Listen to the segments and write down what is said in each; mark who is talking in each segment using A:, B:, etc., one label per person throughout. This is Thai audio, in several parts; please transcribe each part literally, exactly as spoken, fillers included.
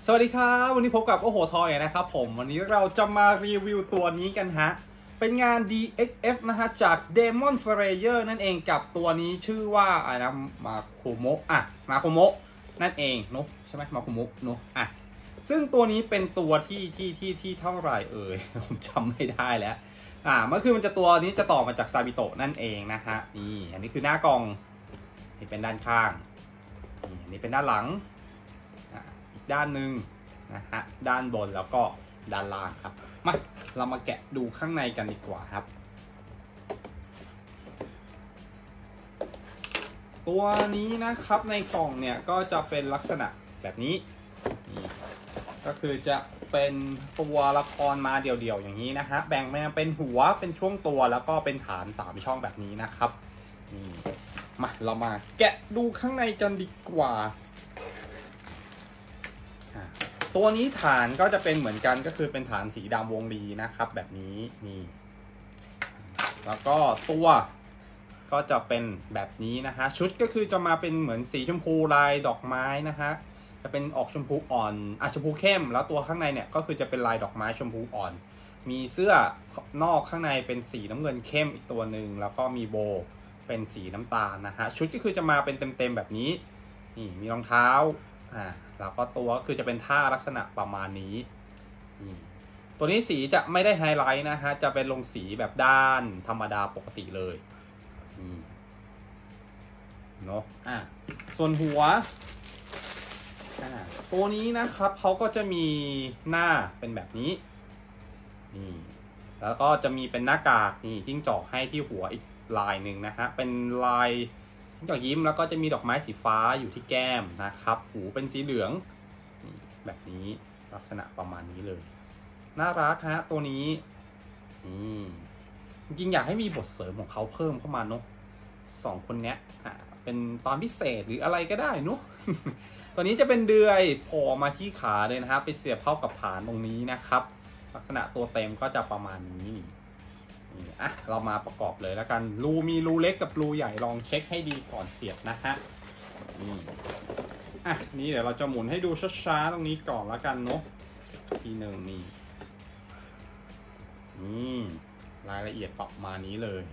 A: สวัสดีครับวันนี้พบกับโอ้โหทอยนะครับผมวันนี้เราจะมารีวิวตัวนี้กันฮะเป็นงาน ดี เอ็กซ์ เอฟ นะฮะจาก Demon Slayer นั่นเองกับตัวนี้ชื่อว่าอะไรนะมาโคโมะอ่ะมาโคโมะนั่นเองเนาะใช่ไหมมาโคโมะเนาะอ่ะซึ่งตัวนี้เป็นตัวที่ที่ที่ที่เท่าไหร่เอ่ยผมจำไม่ได้แล้วอ่าเมื่อคือมันจะตัวนี้จะต่อมาจากซาบิโตะนั่นเองนะฮะนี่อันนี้คือหน้ากล่องนี่เป็นด้านข้างนี่อันนี้เป็นด้านหลังด้านหนึ่งนะฮะด้านบนแล้วก็ด้านล่างครับมาเรามาแกะดูข้างในกันดีกว่าครับตัวนี้นะครับในกล่องเนี่ยก็จะเป็นลักษณะแบบนี้ก็คือจะเป็นตัวละครมาเดี่ยวๆอย่างนี้นะฮะแบ่งมาเป็นหัวเป็นช่วงตัวแล้วก็เป็นฐานสามช่องแบบนี้นะครับนี่มาเรามาแกะดูข้างในกันดีกว่าตัวนี้ฐานก็จะเป็นเหมือนกันก็คือเป็นฐานสีดำวงรีนะครับแบบนี้นี่แล้วก็ตัวก็จะเป็นแบบนี้นะฮะชุดก็คือจะมาเป็นเหมือนสีชมพูลายดอกไม้นะฮะจะเป็นออกชมพูอ่อนอ่ะชมพูเข้มแล้วตัวข้างในเนี่ยก็คือจะเป็นลายดอกไม้ชมพูอ่อนมีเสื้อนอกข้างในเป็นสีน้ำเงินเข้มอีกตัวหนึ่งแล้วก็มีโบเป็นสีน้ำตาลนะฮะชุดก็คือจะมาเป็นเต็มๆแบบนี้นี่มีรองเท้าอ่าแล้วก็ตัวก็คือจะเป็นท่าลักษณะประมาณนี้ตัวนี้สีจะไม่ได้ไฮไลท์นะฮะจะเป็นลงสีแบบด้านธรรมดาปกติเลยเนาะอ่ะส่วนหัวอ่าตัวนี้นะครับเขาก็จะมีหน้าเป็นแบบนี้นี่แล้วก็จะมีเป็นหน้ากากนี่จิ้งจอกให้ที่หัวอีกลายหนึ่งนะฮะเป็นลายจิ้งจอกยิ้มแล้วก็จะมีดอกไม้สีฟ้าอยู่ที่แก้มนะครับหูเป็นสีเหลืองแบบนี้ลักษณะประมาณนี้เลยน่ารักฮะตัวนี้นี่จริงๆอยากให้มีบทเสริมของเขาเพิ่มเข้ามาเนาะสองคนเนี้ยอ่ะเป็นตอนพิเศษหรืออะไรก็ได้เนาะ ตัวนี้จะเป็นเดือยโผล่มาที่ขาเลยนะครับไปเสียบเข้ากับฐานตรงนี้นะครับลักษณะตัวเต็มก็จะประมาณนี้นี่อ่ะเรามาประกอบเลยแล้วกันรูมีรูเล็กกับรูใหญ่ลองเช็คให้ดีก่อนเสียบนะฮะนี่อ่ะนี่เดี๋ยวเราจะหมุนให้ดูช้าๆตรงนี้ก่อนแล้วกันเนาะทีหนึ่งนี่นี่รายละเอียดประมาณนี้เลย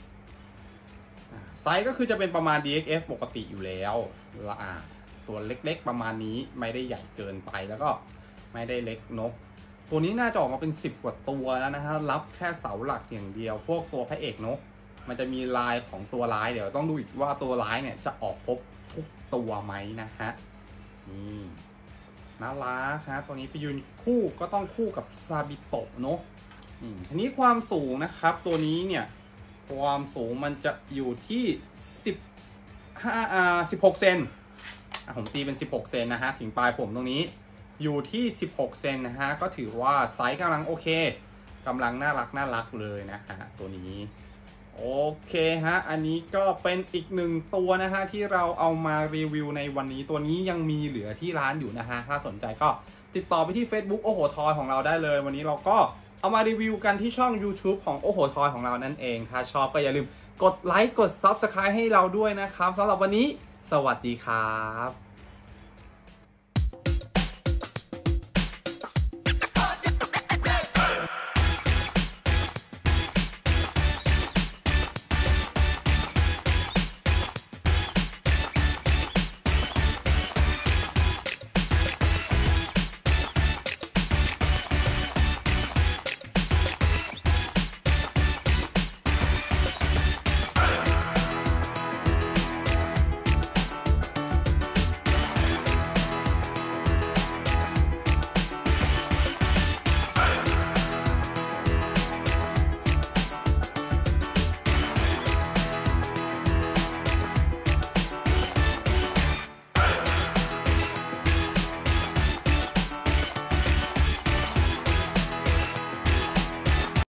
A: ไซส์ก็คือจะเป็นประมาณ ดี เอ็กซ์ เอฟ ปกติอยู่แล้วละอ่ะตัวเล็กๆประมาณนี้ไม่ได้ใหญ่เกินไปแล้วก็ไม่ได้เล็กเนาะตัวนี้น่าจะออกมาเป็นสิบกว่าตัวแล้วนะฮะรับแค่เสาหลักอย่างเดียวพวกตัวพระเอกเนาะมันจะมีลายของตัวร้ายเดี๋ยวต้องดูอีกว่าตัวร้ายเนี่ยจะออกครบทุกตัวไหมนะฮะนี่น่ารักฮะตัวนี้ไปยืนคู่ก็ต้องคู่กับซาบิโตะเนาะทีนี้ความสูงนะครับตัวนี้เนี่ยความสูงมันจะอยู่ที่สิบห้าอ่าสิบหกเซนผมตีเป็นสิบหกเซนนะฮะถึงปลายผมตรงนี้อยู่ที่สิบหกเซนนะฮะก็ถือว่าไซส์กำลังโอเคกำลังน่ารักน่ารักเลยนะฮะตัวนี้โอเคฮะอันนี้ก็เป็นอีกหนึ่งตัวนะฮะที่เราเอามารีวิวในวันนี้ตัวนี้ยังมีเหลือที่ร้านอยู่นะฮะถ้าสนใจก็ติดต่อไปที่ Facebook โอ้โหทอยของเราได้เลยวันนี้เราก็เอามารีวิวกันที่ช่อง YouTube ของโอ้โหทอยของเรานั่นเองถ้าชอบก็อย่าลืมกดไลค์กด ซับสไครบ์ ให้เราด้วยนะครับสำหรับวันนี้สวัสดีครับ